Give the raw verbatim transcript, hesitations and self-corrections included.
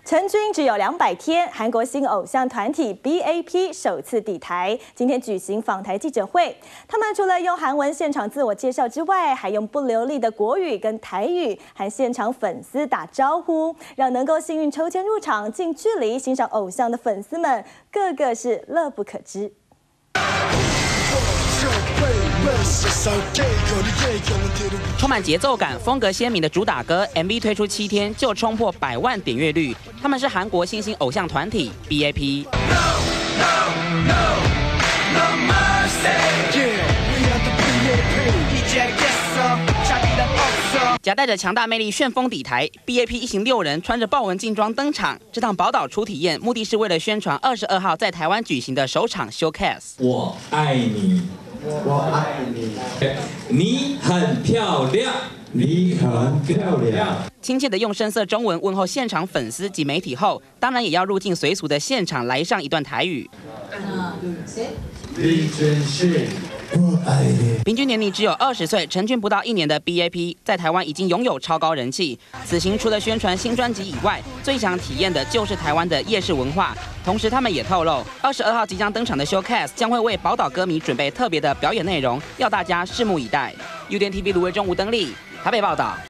成军只有两百天，韩国新偶像团体 B A P 首次抵台，今天举行访台记者会。他们除了用韩文现场自我介绍之外，还用不流利的国语跟台语和现场粉丝打招呼，让能够幸运抽签入场、近距离欣赏偶像的粉丝们，个个是乐不可支。 充满节奏感、风格鲜明的主打歌 M V 推出七天就冲破百万点阅率。他们是韩国新兴偶像团体 B A P。夹带着强大魅力旋风抵台 ，B A P 一行六人穿着豹纹劲装登场。这趟宝岛初体验，目的是为了宣传二十二号在台湾举行的首场 showcase。 我爱你。 我爱你，你很漂亮，你很漂亮。 亲切的用深色中文问候现场粉丝及媒体后，当然也要入境随俗的现场来上一段台语。 李准旭，我爱你。 平均年龄只有二十岁，成军不到一年的 B A P 在台湾已经拥有超高人气。此行除了宣传新专辑以外，最想体验的就是台湾的夜市文化。 同时，他们也透露，二十二号即将登场的 showcase 将会为宝岛歌迷准备特别的表演内容，要大家拭目以待。U D N T V 卢维中、吴登利台北报道。